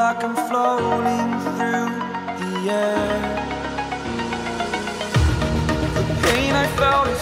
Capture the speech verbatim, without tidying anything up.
like I'm floating through the air. The pain I felt